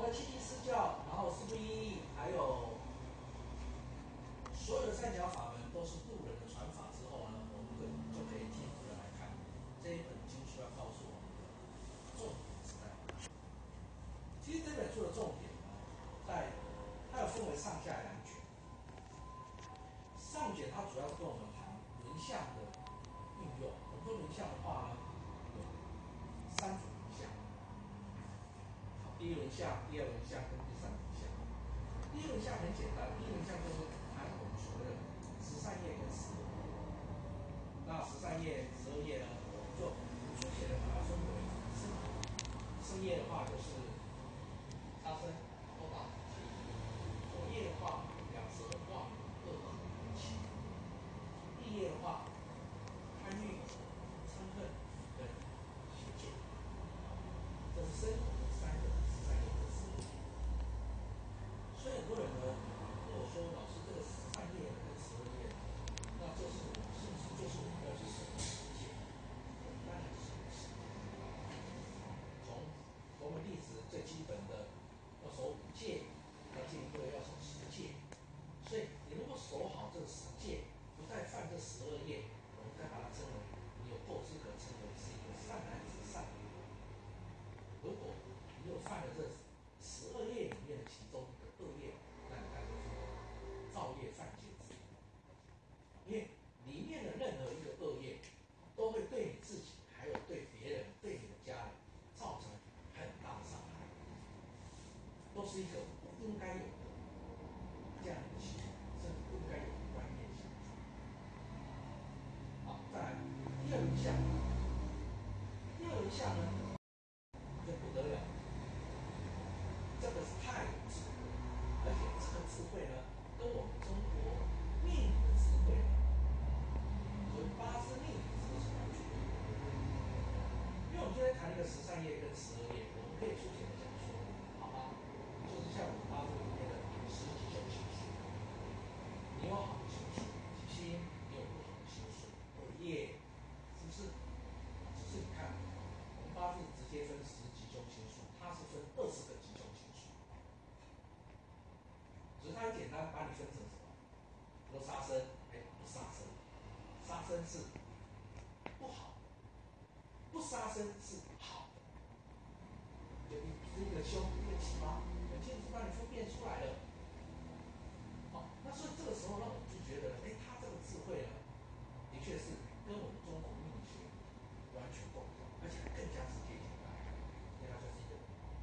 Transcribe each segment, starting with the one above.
了七七四教，然后四不一义，还有所有的三角法门都是渡人的传法之后呢，我们就可以进一步的来看这一本经书要告诉我们的重点是在哪里。其实这本书的重点呢，它有分为上下两卷。上卷它主要是跟我们谈轮相的运用。我们说轮相的话呢，有三种轮相。第一轮相、第二轮相跟第三轮相。第一轮相很简单，第一轮相就是谈我们所谓的13业跟12业。那13业、12业呢，我们就粗浅的把它分为生业的话就是杀生、偷盗、窃盗；口业的话，两舌、妄语、恶口、欺。意业的话，贪欲、嗔恨跟邪见。这是生口的三个13业跟12业。所以很多人呢，跟我说，老师这个13业跟12业，那这是不是就是我们要去守的十戒？当然是十戒。从佛门弟子最基本的要守5戒，到进一步的要守10戒。所以你如果守好这10戒，不再犯这12业，我们再把它称为你有够资格称为是一个善男子、善女人。如果你有犯了这12业里面的其中一个恶业，那你当然是造业犯戒之人。因为里面的任何一个恶业，都会对你自己，还有对别人、对你的家人造成很大的伤害，都是一个不应该有的这样的行为，甚至不应该有的观念性。好，再来第二轮相。第二轮相呢，就不得了，这个是太有智慧，而且这个智慧呢，跟我们中国命理的智慧呢，所谓八字命理这个是完全不一样的。因为我们今天谈一个13业跟12业，我们可以粗浅的讲说，好吗？就是像我们八字里面的10吉凶星数，你有好的星数吉星，你有不好的星数恶业，是不是？只是你看，我们八字直接分10吉凶星数，它是分20个吉凶星数。只是它很简单，把你分成什么？比如杀生，不杀生，杀生是不好的，不杀生是好的。就一个凶，一个吉嘛，很清楚把你分辨出来了。好，那所以这个时候呢，我们就觉得，他这个智慧呢，的确是跟我们中国命理学完全共通，而且更加是接近大概，因为它就是一个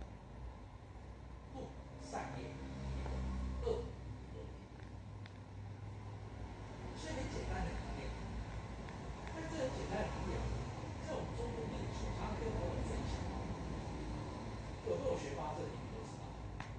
不善业，一个恶业。所以很简单的理念，但这很简单的理念，在我们中国命理学常常跟很多人分享。有没有学八字的，你们都知道，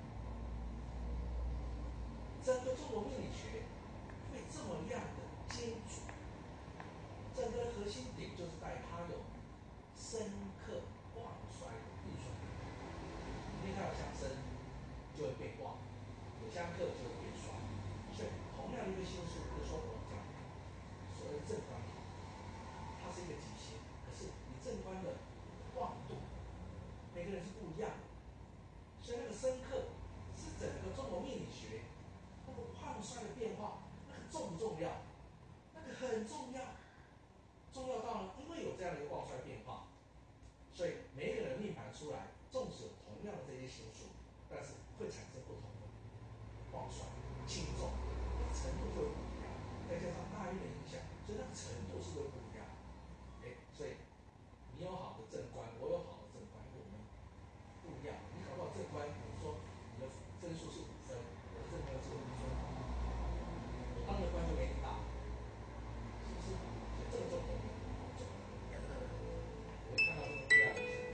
整个中国命理学会这么样的精准，整个核心点就是在它有生克旺衰的运算。因为它有相生，就会变旺；有相克就会变衰。所以同样的一个星数，比如说我们讲所谓的正官，它是一个吉星，可是你正官的旺度，每个人是不一样的。所以那个生克是整个中国命理学那个旺衰的变化，那个重不重要？那个很重要，重要到呢，因为有这样的一个旺衰变化，所以每一个人命盘出来，纵使有同样的这些星数，但是会产生不同的旺衰、轻重，程度就会不一样。再加上大运的影响，所以那个程度是会不一样。所以你有好的正官，我有好的正官，我们不一样。你搞不好正官，比如说你的分数是5分，我的正官只有1分，我当的官就没你大，是不是？所以这个重点好重要。我们看到这个第二轮相，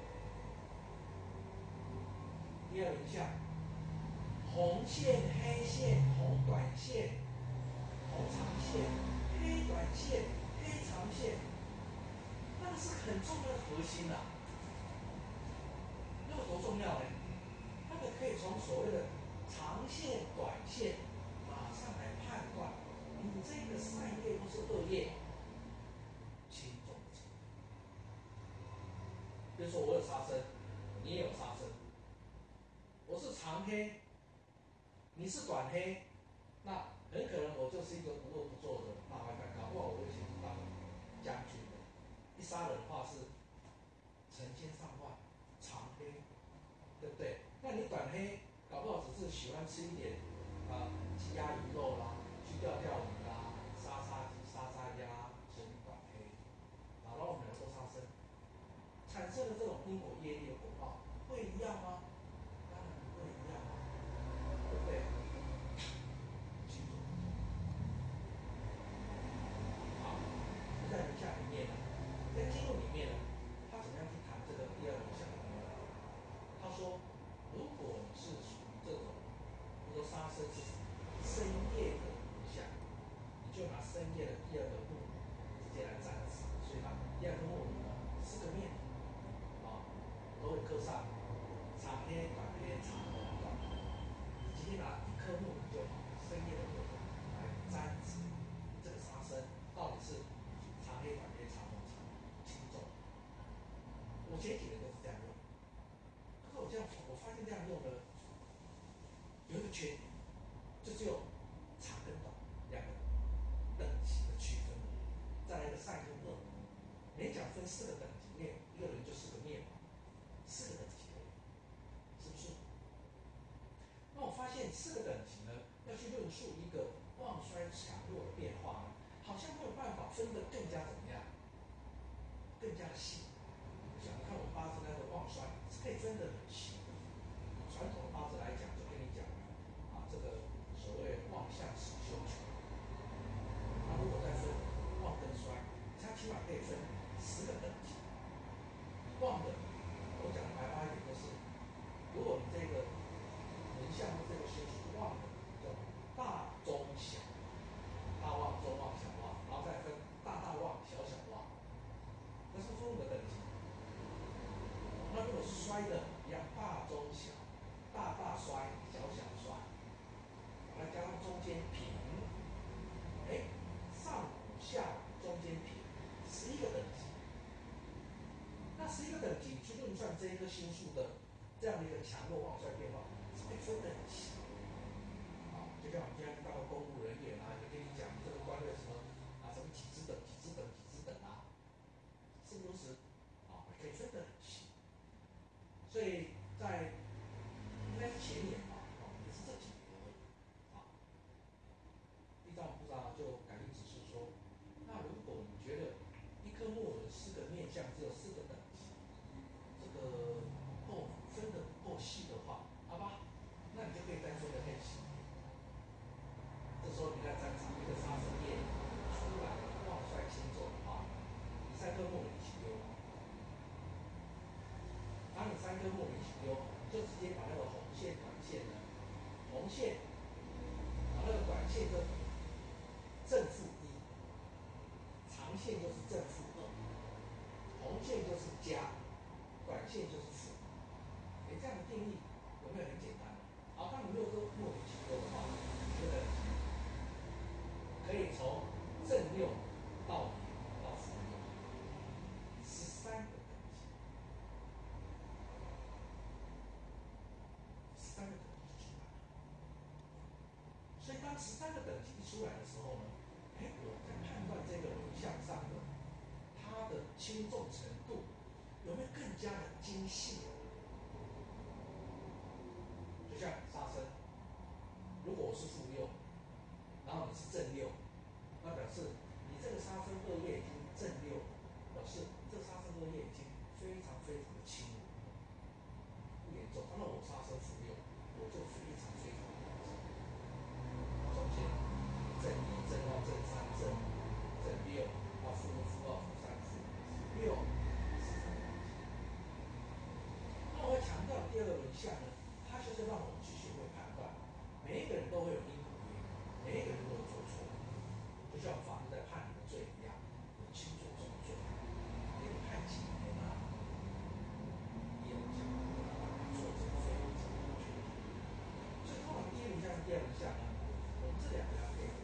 第二轮相，红线、黑线、红短线、红长线、黑短线、黑长线，那个是很重要的核心啊。那个多重要呢？那个可以从所谓的长线、短线，马上来判断你这个善业或是恶业轻重的程度。比如说我有杀生，你也有杀生， 长黑，你是短黑，那很可能我就是一个无恶不作的大坏蛋，搞不好我以前是当将军的，一杀人的话是成千上万，长黑，对不对？那你短黑，搞不好只是喜欢吃一点鸡鸭鱼肉啦，去钓钓鱼啦，杀杀鸡、杀杀鸭，所以你短黑，然后我们两个都杀生，产生的这种因果业力的果报会一样吗？当然不会一样啊，对不对？记住。好，在人下里面呢，在经论里面呢，他怎么样去谈这个第二人相的呢？他说，如果你是属于这种，比如说杀生是深夜的人相，你就拿深夜的第二个木直接来占子，所以把第二个木呢四个面都会刻上长黑、短黑、长红、短红，你直接拿一颗木就好，深夜的木来占子。这个杀生到底是长黑、短黑、长红、长轻重？我前几年都是这样用，可是我发现这样用呢，有一个缺点，就只有长跟短两个等级的区分而已。再来一个善跟恶，每讲分四个等级面，一个人就四个面嘛，四个等级而已，是不是？那我发现四个等级呢，要去论述一个旺衰强弱的变化呢，好像没有办法分得更加怎么样，更加的细。想看我们八字那个旺衰是可以分得很细的。传统的八字来讲，就跟你讲这个所谓旺相死休穷。那如果再分旺跟衰，它起码可以分10个等级。旺的，我讲的白话一点就是，如果你这个人相的这个星是旺的，叫大中小，大旺、中旺、小旺，然后再分大大旺、小小旺，那是分5个等级。那如果是衰的，一样大中小，大大衰，小小衰，来加上中间平，上午下午中间平，11个等级。那11个等级去论算这一颗星数的这样的一个强弱旺衰变化，是可以分得很细。就像我们今天遇到的公务人员也跟你讲这个官位什么什么几只等、几只等、几只等是不是如此？可以分得很细。所以在应该是前年也是这几年而已地藏菩萨就感应指示说，那如果你觉得一颗木有4个面相，只有4个等级，这个分得不够细的话，好吧，那你就可以再分得更细。这时候你再占场一个杀生业出来旺衰轻重的话，你3颗木一起丢，当你3颗木一起丢，就直接把那个红线、短线呢，红线把那个短线就正负1，长线就是正负2，红线就是加，短线就是负。这样的定义有没有很简单？好，当你6颗木一起丢的话，这个可以从正6到0到负6，13个等级，13个等级出来了。所以当13个等级一出来的时候呢，我在判断这个人相上的它的轻重程度有没有更加的精细？就像杀生，如果我是负6，然后你是正6，那表示你这个杀生恶业已经正6，表示这个杀生恶业已经非常非常的轻了，不严重。那我杀生负6，我就非常非常的严重。中间正1、正2、正3、正5、正6到负1、负2、负3、负6，那我要强调第二个轮相呢，它就是让我们去学会判断，每一个人都会有因果业，每一个人都有做错，就像法律在判你的罪一样，有轻罪重罪，给你判几年也有相关的做这个非常正确。所以通常第一轮相跟第二轮相呢，我们这2个要配合。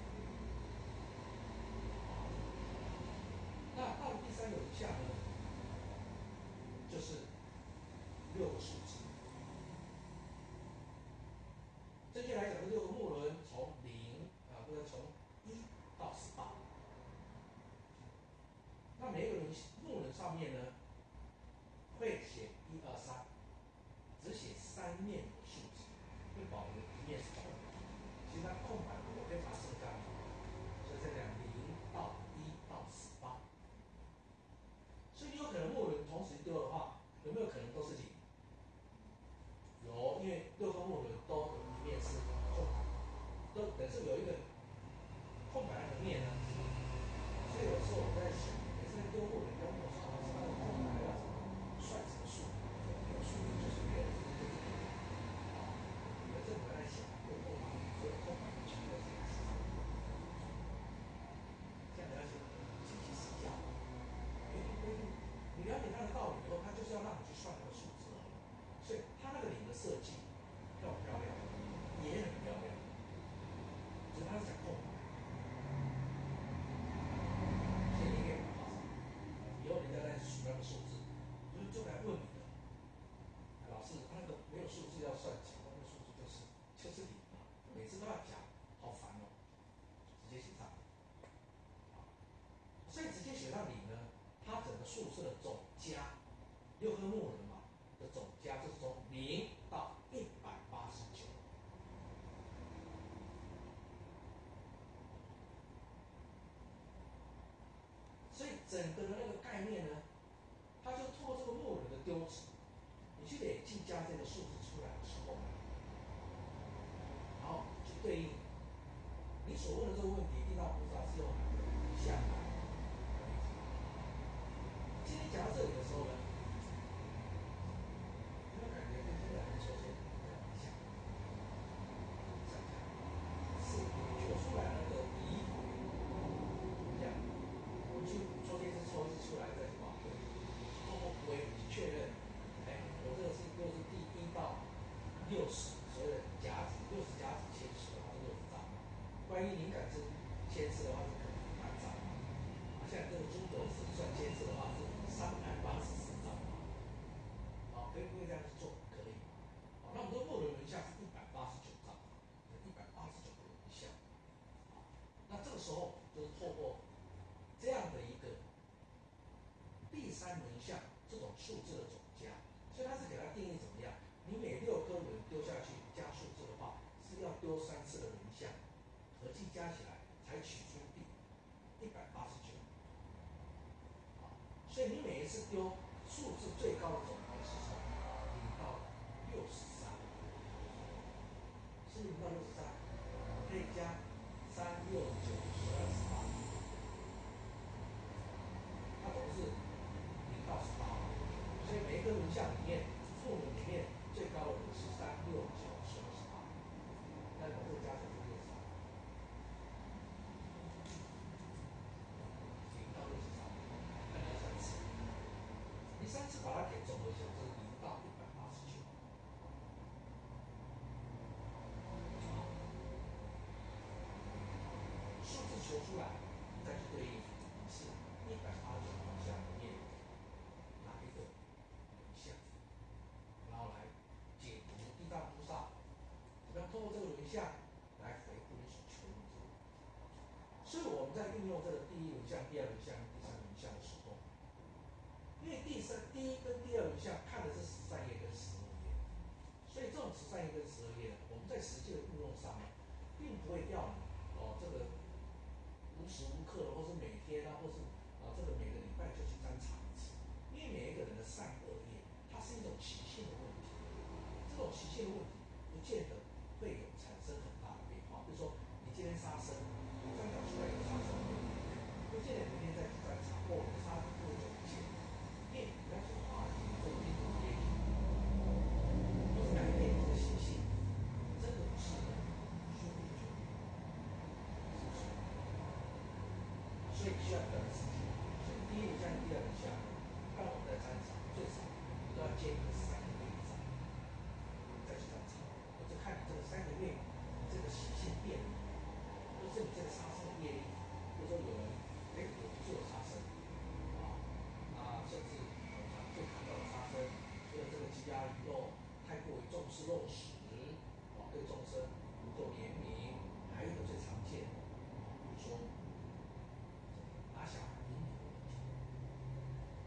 那到了第3个轮相呢，就是6个数字。 三面的数字，会保留一面是空白。其实它空白我可以把它设干嘛？所以这样0到1到18。所以你有可能末轮同时丢的话，有没有可能都是0？有，因为6颗末轮都有一面是空白，都等于是有一个空白的面呢。所以有时候我在想，每次在丢末轮跟我说，老师那个空白要怎么算什么数？没有数就是没有，就是没有。有时候我在想，有空白，所有空白全部都是X。这样了解，信息时效。原因规定，你了解它的道理以后，它就是要让你去算那个数字。所以它那个0的设计漂不漂亮？也很漂亮。只是它是讲空白。所以你可以把它画上。以后人家在数那个数字，就来问你的，老师，他那个没有数字要算几，那个数字就是0嘛，每次都要讲，好烦哦。直接写上。所以直接写上0呢，它整个数字的总加，6颗末轮嘛的总加就是从0到189。所以整个的那个概念呢，它就透过这个末轮的丢值，你去累计加这个数字出来的时候，然后去对应你所问的这个问题，地大菩萨是用哪个向来？今天讲到这里的时候呢，有没有感觉跟今天来的抽签很像？是求出来那个疑法一样，我们去抽签是抽一次出来再去把对，通过归去确认，哎，我这个是又是第1到60，所谓的甲子60甲子千十的话是60张，万一灵感是千次的话是可能满张嘛。像这个诸葛是算千次的话是384张嘛。好，可以不可以这样去做？可以。好，那我们说末轮轮相是189张，189个轮相。那这个时候就是透过这样的一个第三轮相这种数字的总加，所以它是给它定义怎么样？你每6颗轮丢下去加数字的话，是要丢3次的轮相，合计加起来才取出第189。所以你每一次丢数字最高的总和是从0到63，是0到63，可以加3、6、9、12、18，它总是0到18嘛。所以每一个轮相里面，末轮里面最高的轮是3、6、9、12、18，那把这个加起来是63。0到63，那你要3次，你3次把它给总合起来就是0到189。数字求出来，你再去对应是189轮相里面哪一个轮相，然后来解读地藏菩萨怎么样通过这个轮相来回复你所求的这个。所以我们在运用这个第一轮相、第二轮相、第三轮相的时候，因为第一跟第二轮相看的是13页跟12页，所以这种13页跟12页呢，我们在实际的运用上呢，并不会要你这个无时无刻的，或是每天啊，或是这个每个礼拜就去沾查一次，因为每一个人的善恶业，它是一种习性的问题，这种习性的问题不见得会有产生很大的变化。比如说你今天杀生，你这样讲出来有杀生的问题，不见得明天再去沾查，我杀多久以前，业比较所化的这种因果业力，不是改变你的习性，真的不是的，说不久。所以需要一段时间。所以第一轮相、第二轮相，一般我们在参场最少都要间隔3个月以上，再去参场。我就看你这个3个月，你这个习性变了，或是你这个杀生的业力，比如说有人我不做杀生甚至我们最看到的杀生，除了这个鸡鸭鱼肉太过于重视肉食，对众生不够怜悯，还有一个最常见的，比如说拿小孩引领的问题，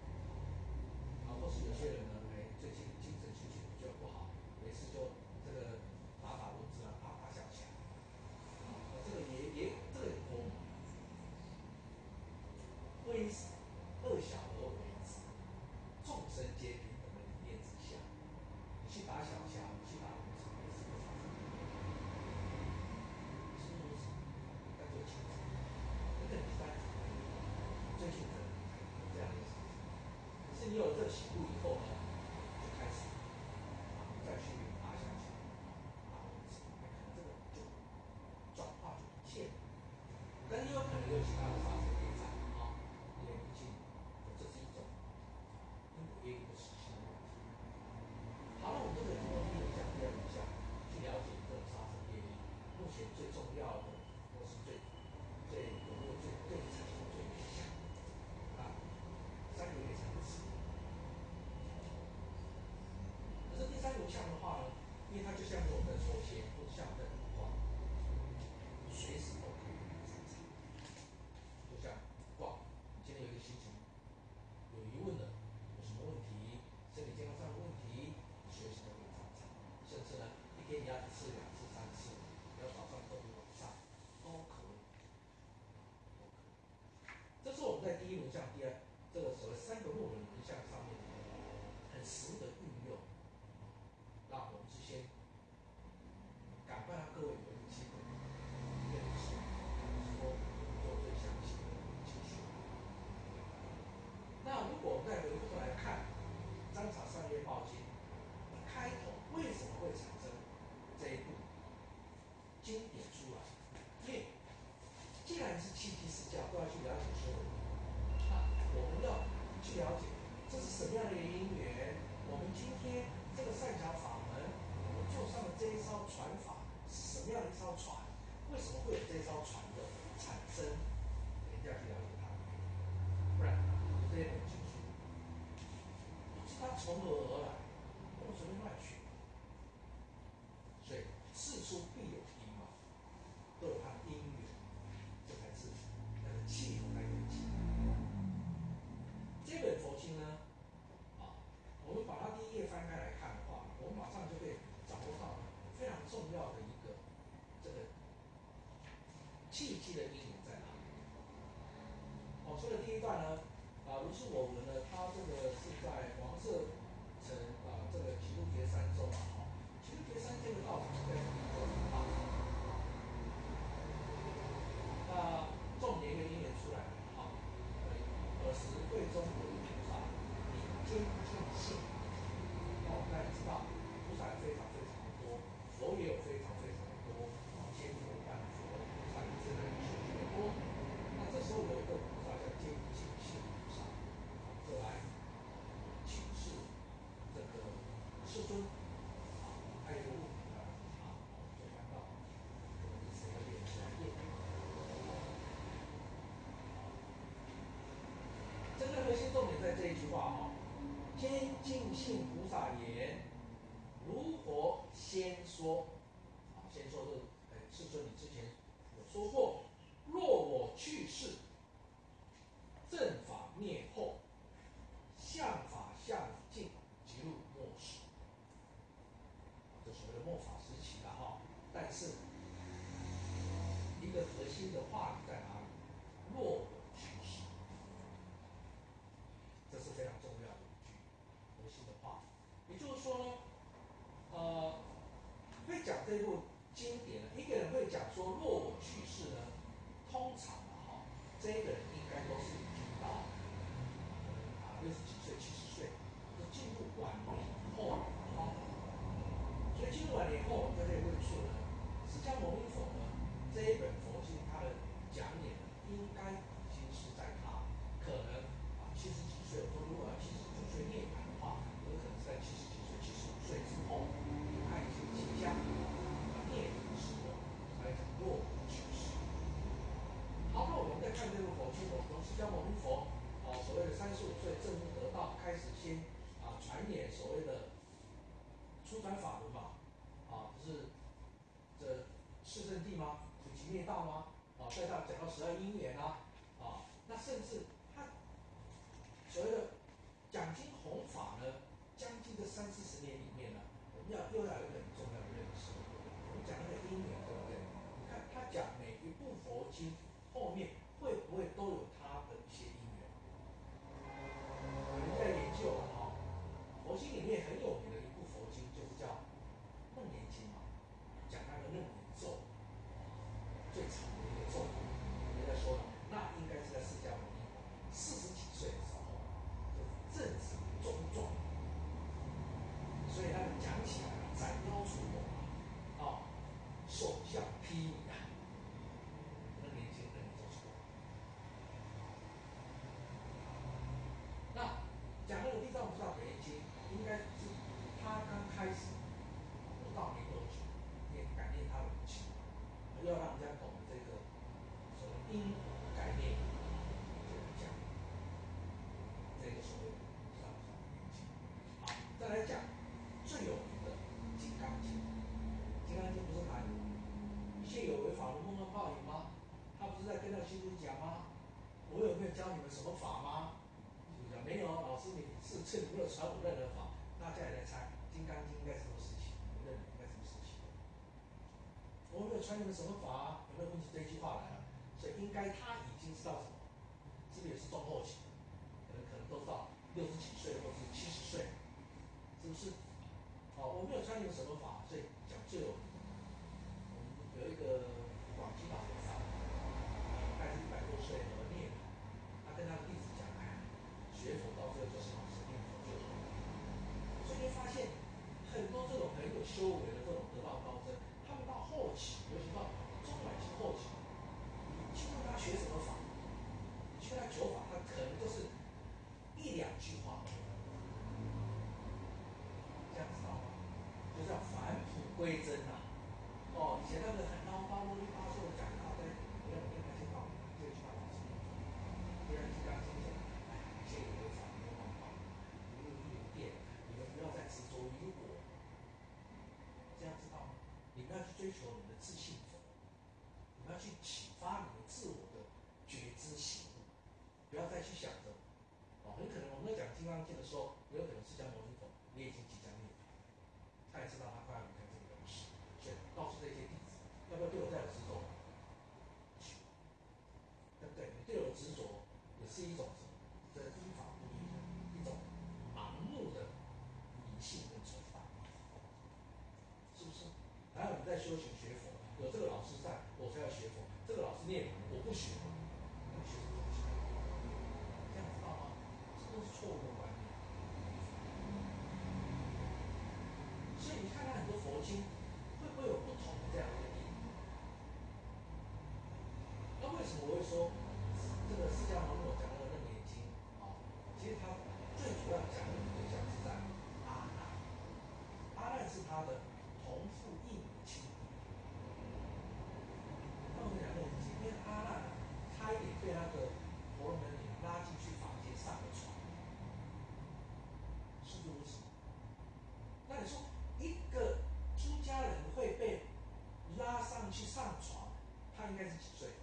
相的话呢，因为它就像我们在抽签，或者像我们在卜卦，随时都可以参场。就像卦，你今天有一个心情有疑问的，有什么问题，身体健康上的问题，随时都可以参场。甚至呢，一天你要1次、2次、3次，你要早上特别晚上都可以，都可以。这是我们在第一轮相、这个所谓3个末轮轮相上面很实物的运用。那我们是先赶快让各位有一个机会认识，说做最详细的解析。那如果我们再回过头来看占查商业报经一开头为什么会产生这一部经典出来？因为既然是七七四教，都要去了解所有的，那我们要去了解这是什么样的一个因缘。我们今天这个善巧法门，我们坐上的这一艘船法是什么样的一艘船？为什么会有这艘船的产生？一定要去了解它，不然这一本经书不知它从何而来，不能随便乱取。所以事出必有因嘛，都有它的因缘，这才是那个气头来得及。这本佛经呢，我们把它第一页翻开来看的话，我们马上就会掌握到非常重要的一个这个契机的因缘在哪里。说的第一段呢，如是我闻呢，它这个是在黄色城这个极路觉山中极路觉山这个道场应该是比较大。那重点一个因缘出来了，尔时会中有一菩萨，名坚净信。大家知道，菩萨非常非常的多，佛也有非常非常的多，千佛万佛，菩萨也自然也是越多。那这时候有一个菩萨叫坚净信菩萨，就来请示这个世尊，他有一个问题呢，就翻到这个第4个页2页。真正核心重点在这一句话坚净信菩萨言：如佛先说，先说是世尊你之前有说过，若我去世，正法灭后，相法相尽，即入末世。这所谓的末法时期了但是一个核心的话语在哪里？若我去世，这是非常重要的一句核心的话。也就是说呢，会讲这部经典呢，一个人会讲说若我去世呢，通常这一个人应该都是已经到60几岁、70岁，就进入晚年以后所以进入晚年以后，在这里论述呢，释迦牟尼佛呢这一本佛经，它的讲演呢，应该已经是在他可能70几岁，我说如果要79岁涅槃的话，有可能是在70几岁、75岁之后，他已经即将涅槃的时候，来讲若我去世。好，那我们再看这部佛经，我们从释迦牟尼佛所谓的35岁证悟得道，开始先传演所谓的初转法轮嘛，就是这四圣谛吗？苦集灭道吗？再到讲到12因缘那甚至他所谓的讲经弘法呢，将近这30-40年里面呢，我们又要有一个很重要的认识。我们讲那个因缘，对不对？你看他讲每一部佛经后面会不会都有他的一些因缘？有人在研究佛经里面很有名的一部佛经就是叫《楞严经》嘛，讲那个楞严咒，最长的一个咒，人家说了，那应该是在释迦牟尼40几岁的时候，就正值中壮。 现有为法，如梦幻泡影吗？他不是在跟那个信徒讲吗？我有没有教你们什么法吗？信徒讲没有，老师你是这里没有传我任何法。大家也在猜，《金刚经》应该是什么时期？你们认为应该什么时期？我没有传你们什么法，有没有问起这一句话来了？所以应该他已经知道什么？是不是也是中后期？可能都到60几岁或者是70岁，是不是？哦，我没有传你们什么法，所以讲最有名。我们有一个广基老和尚，大概是100多岁而涅槃，他跟他的弟子讲，哎，学佛到最后就是往生念佛就好了。所以你会发现很多这种很有修为的这种得道高僧，他们到后期，尤其到中晚期后期，你去问他学什么法，你去跟他求法，他可能就是1、2句话，这样知道吗？就叫返璞归真呐、哦，以前那个很唠叨啰里吧嗦的讲一大堆，不要跟那些道理，这个去把老师念佛。不然就刚刚讲，哎，现有为法，你们忘报，如如有电，你们不要再执着于我，这样知道吗？你们要去追求你们的自信佛，你们要去启发你们自我的觉知醒悟，不要再去想着，哦，很可能我们在讲《金刚经》的时候，有可能释迦牟尼佛也已经即将涅槃，他也知道他快要离开这个人世，所以告诉这些弟子，要不要对我再有执着？对不对？你对我执着也是一种什么？这依法不依的一种盲目的迷信跟崇拜，是不是？还有你在修行学佛，有这个老师在，我才要学佛；这个老师涅槃，我不学，那你学什么东西？这样知道吗？这都是错误的观念。所以你看看很多佛经，会不会有不同的这样的一个意义？那为什么我会说这个释迦牟尼佛讲那个楞严经啊？其实他最主要讲的对象是在阿难，阿难是他的同父异母亲弟。那我们讲楞严经，因为阿难啊，差一点被那个婆罗门女拉进去房间上了床，是不是如此？那你说一个出家人会被拉上去上床，他应该是几岁？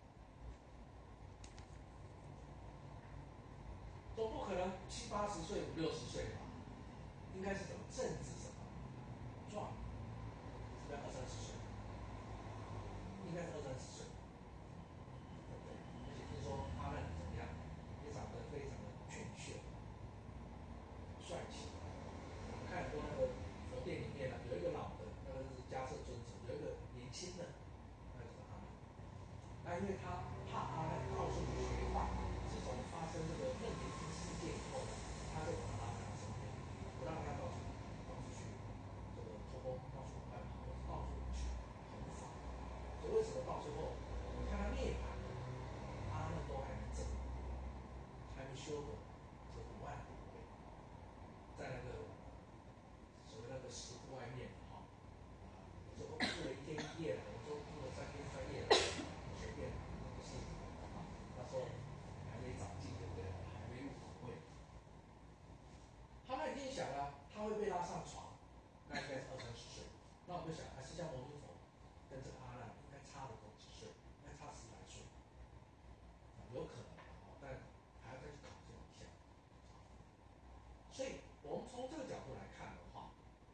总不可能70、80岁、50、60岁吧？应该是怎么正值什么壮年？是不是20、30岁？应该是20、30岁，对不对？而且听说阿难怎么样，也长得非常的俊秀、帅气。我们看很多那个佛殿里面呢，有一个老的，那个是迦摄尊者；有一个年轻的，那就是阿难。那因为他怕阿难到处去学坏，自从发生这个楞严经事件以后呢，他就把他拉在他身边，不让他到处去这个偷偷到处往外跑，到处去弘法。所以为什么到最后，你看他涅槃了，阿难都还没证，还没修得这5万果位，在那个所谓那个石窟外面哈，有时候住了1天1夜了，有时候住了3天3夜了，随便不是啊，那时候还没长进，对不对？还没入果位。他那已经想了，他会被拉上床，那应该是20、30岁。那我就想，释迦牟尼佛跟这个阿难应该差的都几岁？应该差10来岁，有可能，但还要再去考证一下。所以我们从这个角度来看的话，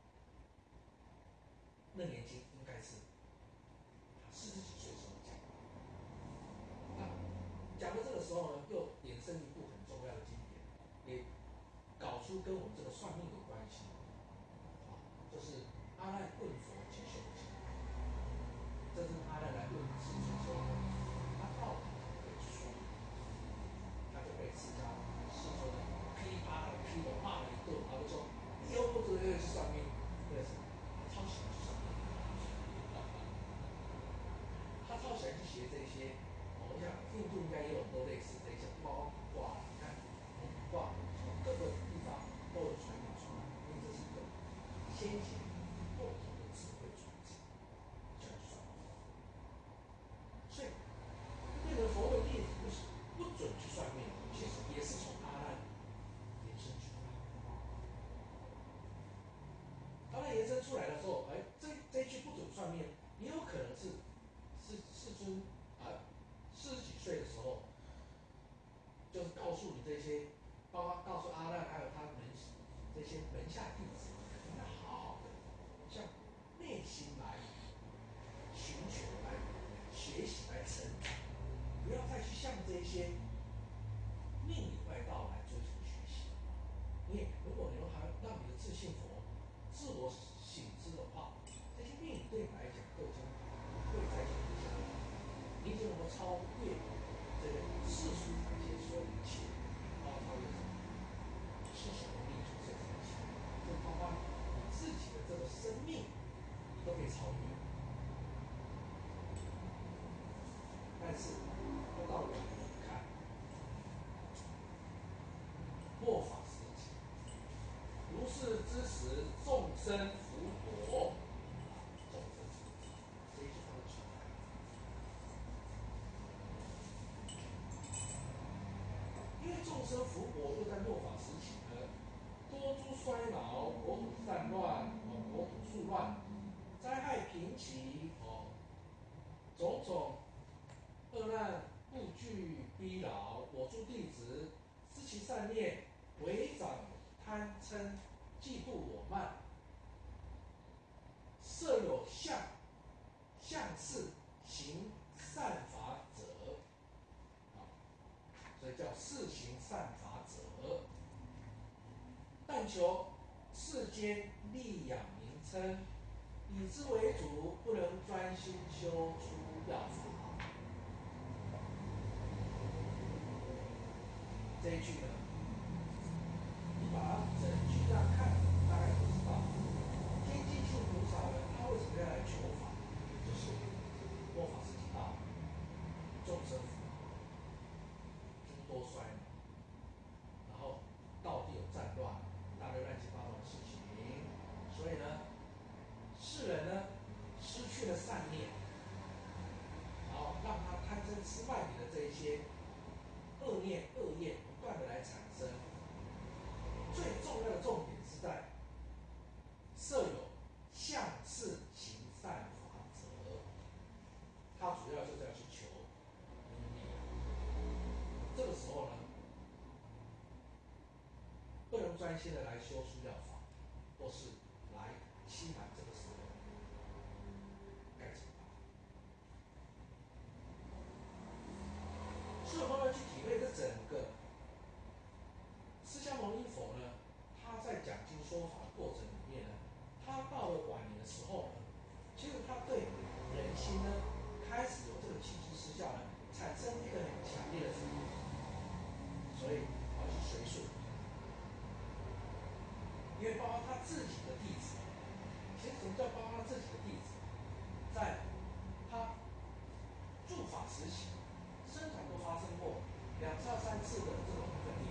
楞严经应该是他40几岁时候讲的。那讲到这个时候呢，又衍生一部很重要的经典，也搞出跟我们这个算命有关系，就是阿难问佛即修经。这是阿难来问世尊说，他到底会算？他就被释迦世尊噼里啪啦批斗骂了一顿，他就说：以后不准去算命。为什么？他超喜欢去算命，他超喜欢去学这些。我想印度应该也有很多类似这些包卜卦，你看蒙古卦从各个地方都有传递出来，因为这是一个先贤共同的智慧传承，叫算命。所以变成佛的弟子不准去算命，其实也是从阿难延伸出来。阿难延伸出来的时候，哎，这一句不准算命，也有可能是种种恶难不惧逼扰，我诸弟子思其善念，违长贪嗔，嫉妒我慢，设有相似行善法者，所以叫世行善法者。但求世间利养名称，以之为主，不能专心修出要法。这一句呢，你把它整句这样看，大概就知道，天机性菩萨呢，他为什么要来求法？就是末法时期到，众生诸多衰嘛，然后道地有战乱，大堆乱七八糟的事情，所以呢，世人呢失去了善念，然后让他贪嗔痴慢疑的这一些恶念恶业不断的来产生。最重要的重点是在设有相似行善法则，它主要就是要去求利益。这个时候呢，不能专心的来修出要法，或是来欺瞒这个时候该怎么办？所以我们要去体会这整个释迦牟尼佛呢，他在讲经说法的过程里面呢，他到了晚年的时候呢，其实他对人心呢开始有这个契机失效呢，产生一个很强烈的反应，所以他去随顺，因为包括他自己的弟子，其实什么叫包括他自己的弟子？在他住法时期，生产都发生过2次到3次的这种分裂，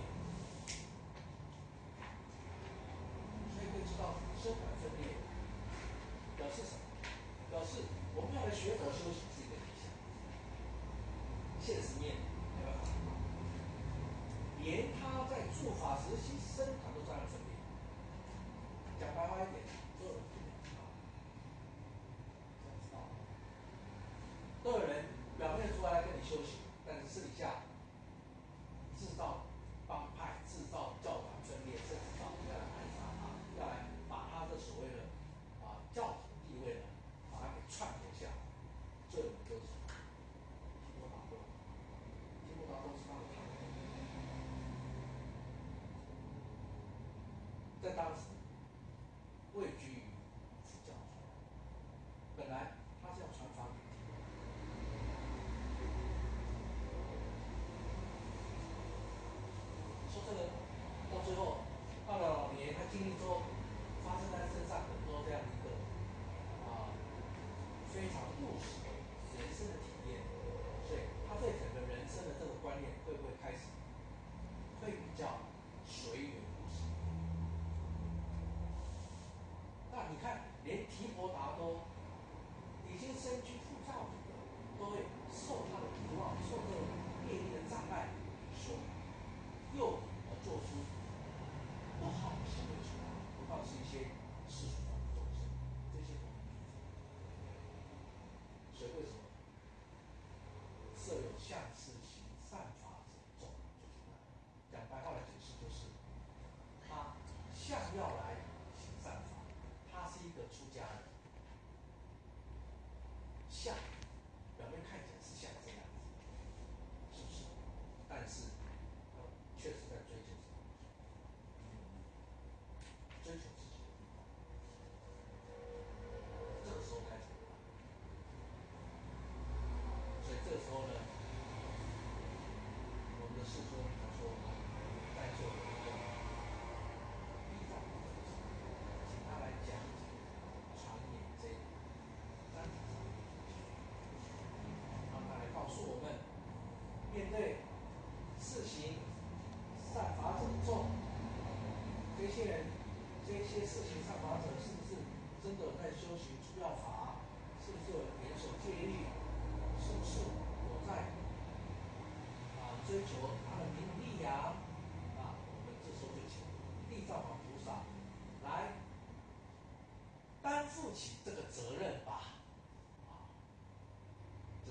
所以可以知道生产分裂表示什么？表示我们要来学佛修行是一个理想，现实面没办法，连他在住法时期生产都这样分裂。讲白话一点，都有人不知道，知道，都有人表面出来跟你修行，但是私底下制造帮派、制造教团分裂，甚至找人要来暗杀他，要来把他的所谓的教统地位呢，把他给篡夺下来。最有名就是提婆达多，提婆达多是他的堂弟，在当时位居于佛教中，本来他是要传法给提婆达多，说这个到最后到了老年，他经历之后发生在身上很多这样一个非常务实的人生的体验，所以他对整个人生的这个观念会不会开始会比较随缘务实？那你看，连提婆达多已经身居护照主了，都会受他的遗忘，受这种业力的障碍所诱引而做出不好的行为出来，或是一些世俗上的众生，这些都很明显。所以为什么设有相似行善法者众？就是讲白话的解释就是，他相要来行善法，他是一个出家人，相表面看起来是像这样子，是不是？但是确实在追求什么？追求自己的地方。这个时候该怎么办？所以这个时候呢，我们的师兄他说，在座的一个地藏王子，请他来讲解传演这章节上面，让他来告诉我们，面对世行善法者众，这些人，这些世行善法者是不是真的有在修行出要法？是不是有严守戒律？是不是有在追求他的名利养？我们这时候就请地藏王菩萨来担负起这个责任吧。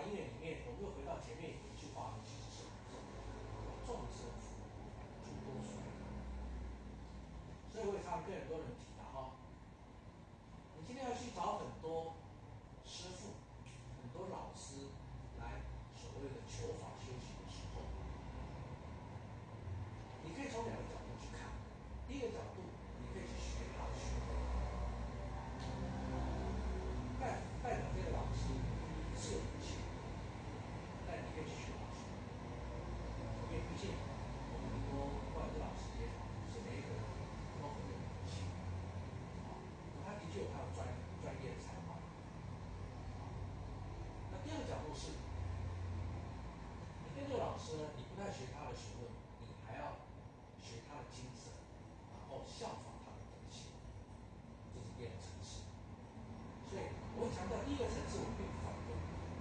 音乐里面，我们又回到前面有一句话，其实是很重要的，众生福，诸多衰。所以我也常常跟很多人提到哈，你今天要去找很多师傅、很多老师来所谓的求法修行的时候，你可以从两个角度去看。第一个角度，你可以去学他的学问，代表这个老师是有名气，但你可以去学老师，因为毕竟我们很多不管是老师也好，是每一个人都很有名气，他的确有他的专业的才华。那第二个角度是，你跟这个老师呢，你不但学他的学问，你还要学他的精神，然后效仿他的德行，这是第二个层次。所以我会强调第一个层次我并不反对，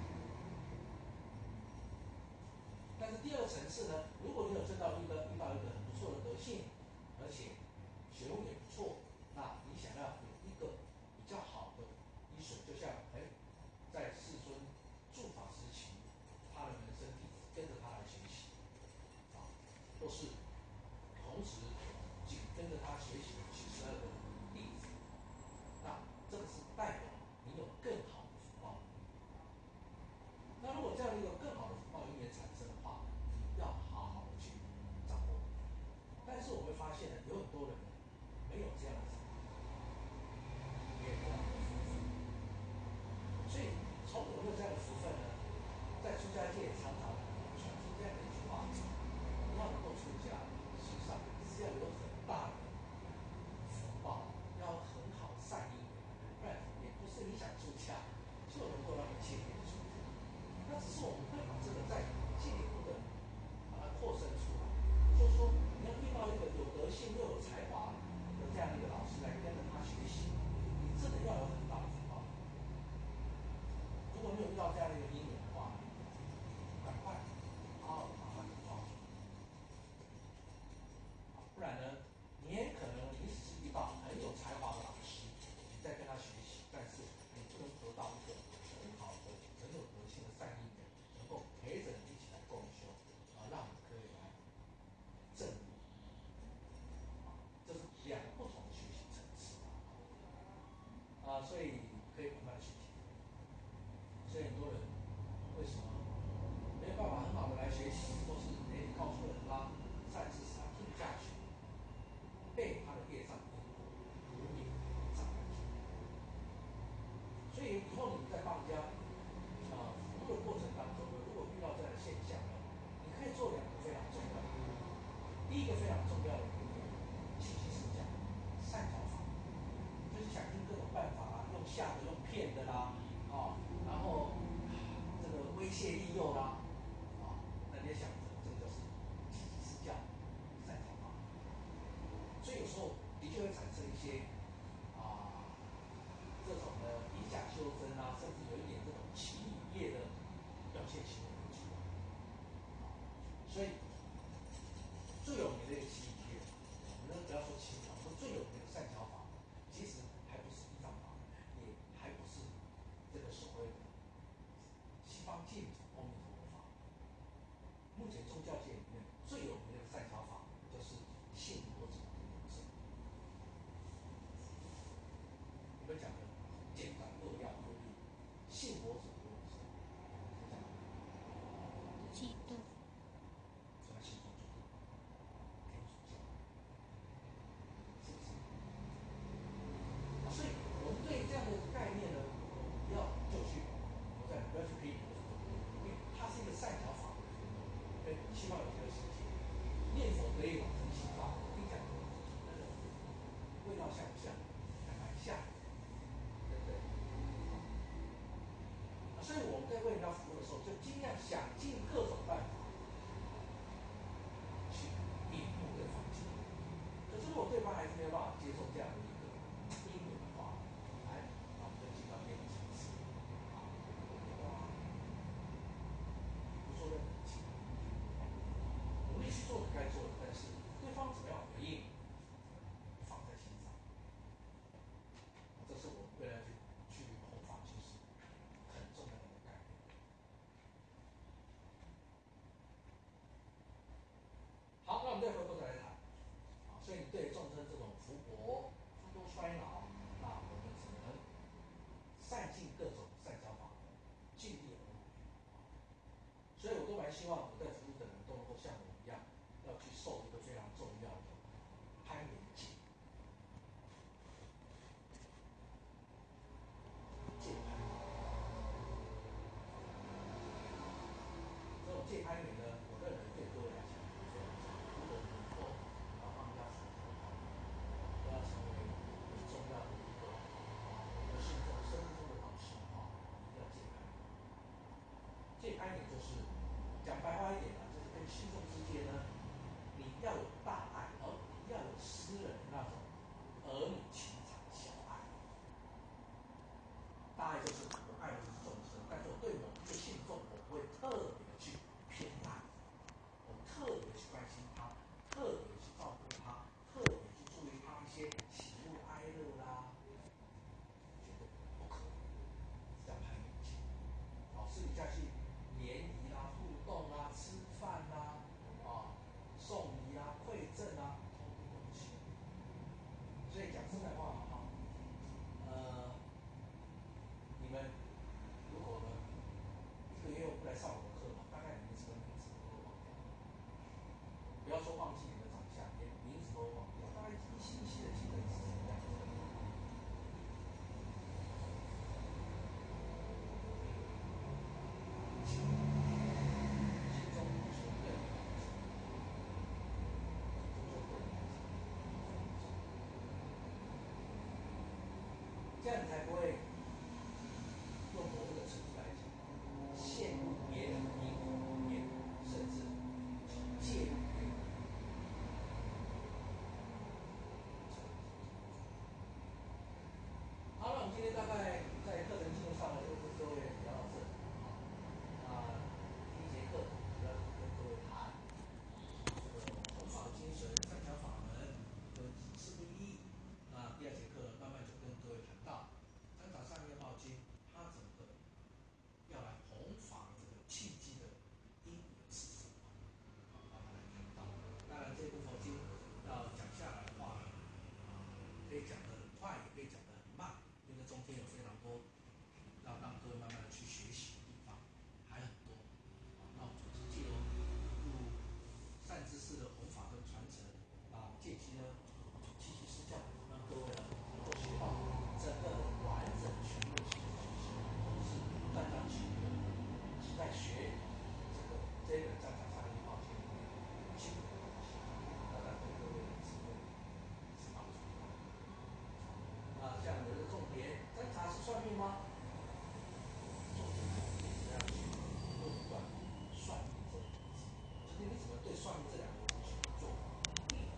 但是第二个层次呢，如果你有遇到一个很不错的德性，而且学问也不错，那你想要有一个比较好的依随，就像在世尊住法时期，他的门生弟子跟着他来学习，都是同时紧跟着他学习的72个弟子，那这个是代表你有更好的福报。那如果这样一个更好的福报因缘产生的话，你要好好的去掌握。但是我会发现呢，有很多人没有这样子，没有这样的福分。所以从有没有这样的福分呢？在出家界常常传出这样的一句话：你要能够出家，实际上是要有很大的福报，要很好的善因，不然也不是你想出家就能够让你轻易的出家。那只是我们会把这个再进一步的把它扩伸出来，就是说你要遇到一个有德性又有才华的这样一个老师来跟着他学习，你真的要有很大的福报。如果没有遇到这样的一个因缘的话，赶快好好把它给抓住。不然呢，你也可能你只是遇到很有才华的老师，你在跟他学习，但是你不能得到一个很好的、很有德性的善因人，能够陪着你一起来共修，让你可以来证悟。这是两个不同的学习层次所以可以慢慢去体会。所以很多人为什么没有办法很好的来学习，都是告诉人啦，善知识听不下去，被他的业障污蔑障碍住。所以以后你在放家服务的过程当中呢，如果遇到这样的现象呢，你可以做两个非常重要的工作。第一个非常重要的工作，其实是讲善巧法，就是想尽各种办法啦，用吓的、用骗的啦，然后这个威胁利诱啦，那你也想着这个就是施教善巧法，所以有时候的确会产生一些这种的以假修真甚至有一点这种奇异业的表现行为出来。所以最有名的一个奇异业，我们不要说奇巧，说最有名的善巧法，其实还不是地藏法，也还不是这个所谓的西方净土阿弥陀佛法。目前宗教界里面最有名的善巧法，就是信佛者的永生。我们讲的简短扼要规律，信佛者永生。 嫉妒。 什么信佛者？天主教，是不是？所以我们对这样的概念呢，不要就去不要去批评，因为它是一个善巧法，跟西方有些世界念佛可以往生西方，听起来那个味道像不像？还蛮像的，对不对？所以我们在为人家服务的时候，就尽量想尽各种办法去引入对方进来。可是如果对方还是没有办法接受这样的一个因缘的话，我们就进到第二个层次。不做任何事情，努力去做你该做的，但是对方怎么样回应，放在心上。这是我们未来去弘法其实很重要的一个概念。 戒安眠呢，我认为对各位来讲，如果能够放下手头的，都要成为很重要的一个我们信众生命中的导师一定要戒安眠。戒安眠就是讲白话一点就是跟信众之间呢，你要有大爱，而不要有私人的那种儿女情长的小爱。大爱就是我爱的是众生，但是我对某一个信众，我不会特别的去偏爱，我特别去关心他，特别去照顾他，特别去注意他一些喜怒哀乐啦，绝对不可能，这叫攀缘情。私底下去联谊啦、互动啦、吃饭啦、送礼啦、馈赠啦，通通都不行。所以讲实在话你们如果呢1个月不来上我的课大概你们什么名字都会忘掉。不要说忘记你的长相，连名字都会忘掉，大概依稀的记得你是什么样子的人。心中所对的这样你才不会用某一个程度来讲，陷入别人的因果里面，甚至介入别人。好了，我们今天大概在课程进度上呢，就跟各位聊到这里第一节课主要是跟各位谈这个弘法的精神、三条法门跟四不一。那第2节课呢，慢慢就跟各位谈到《三场上业报经》，它整个要来弘法这个契机的因果的是什么？慢慢来谈到。当然，这部佛经要讲下来的话呢，可以讲得很快，也可以讲得很慢，因为中间有非常多要让各位慢慢的去学习的地方，还很多。那我们总是借由善知识的弘法跟传承，借机呢契机施教，让各位呢能够学到整个完整全面性的东西，而不是断章取义，是在学这本《三场上业报经》里面基本的东西，那对各位的智慧是帮助的。像有一个重点，侦查是算命吗？重点一直要去论断算命这两个字，就是你怎么对算命这两个东西做定义，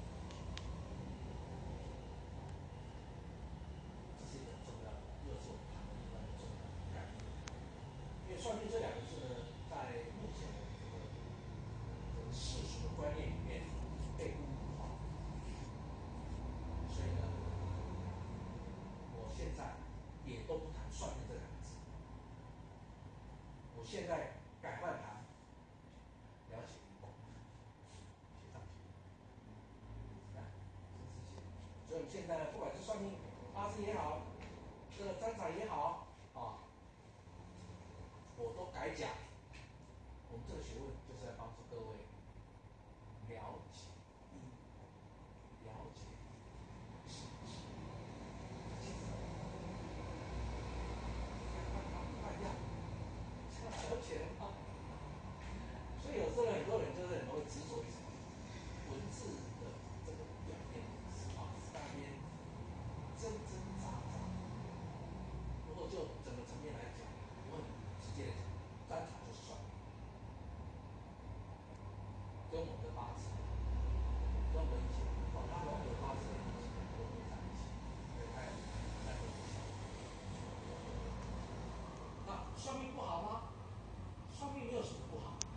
这是一个很重要的，又是我们谈的另外一个重要的概念。因为算命这两个字呢，在目前的这个世俗的观念里面被污名化，所以呢，我现在也都不谈算命这两个字，我现在改换谈了解因果，写上去，所以我们现在呢，不管是算命八字也好，这个占卜也好我都改讲。我们这个学问就是在帮助各位了解因果，了解事情。快掉，这样了解了吗？所以有时候很多人就是很容易执着于什么文字的这个表面的意思在那边挣扎。如果就整个层面来讲，我很直接的讲，占卜就是算命，跟我们的八字，跟我们以前广大龙的八字的东西都会在一起，所以它有蛮多的效果。那算命不好吗？算命没有什么不好，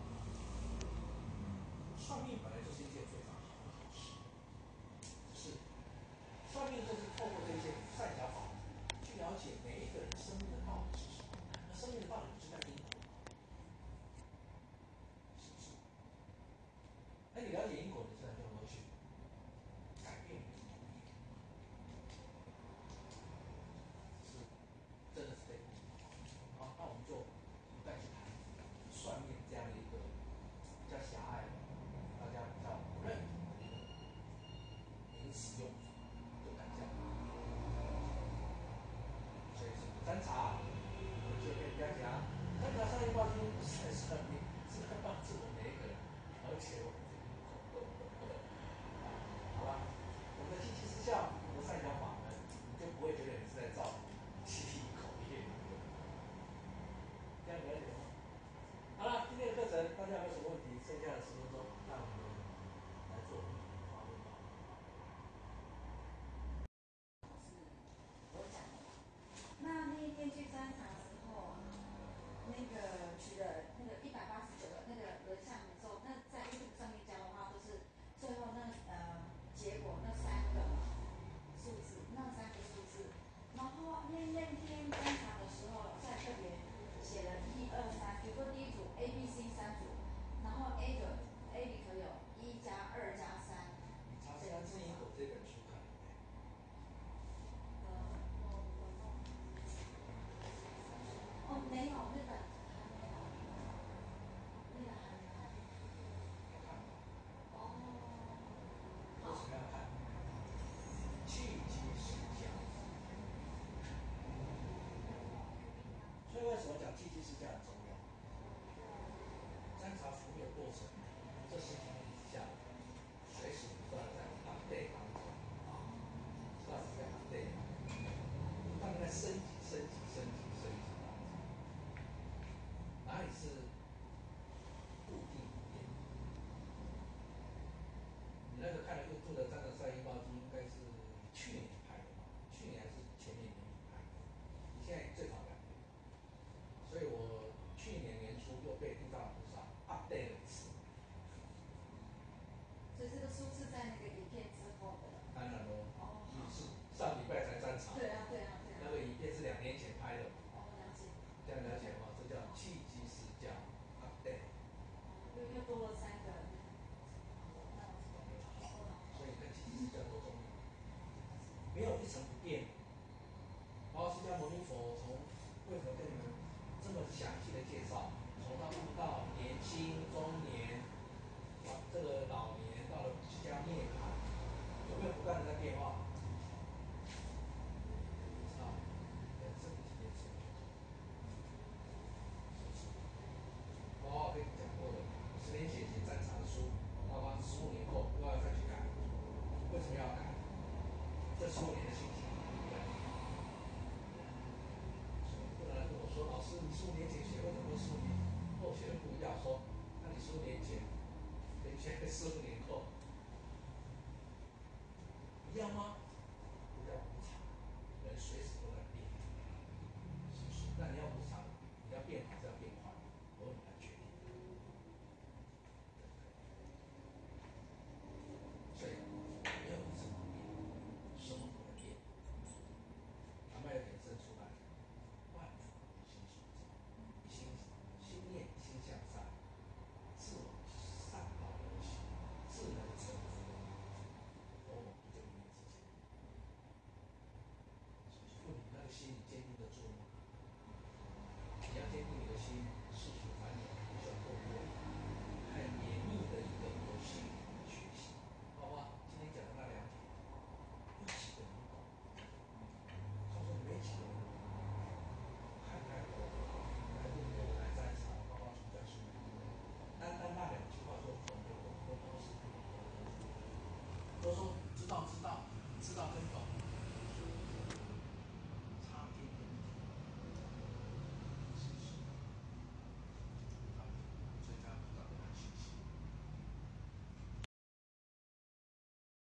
算命本来就是一件非常好的好事，只是算命就是透过这些善巧法门去了解每一个人生命的道理是什么。那生命的道理不是在因果，是不是？那你了解因果，你自然就能够去改变你的模样，是真的是这个意思。好，那我们就不再去谈算命这样的一个比较狭隘的，大家比较不认同的一个名词用法，就改这样。所以是占这15年的心情不一样。不能跟我说，老师，你15年前学会的跟15年后学的不一样。说，那你15年前跟现在15年后一样吗？不一样无常，人随时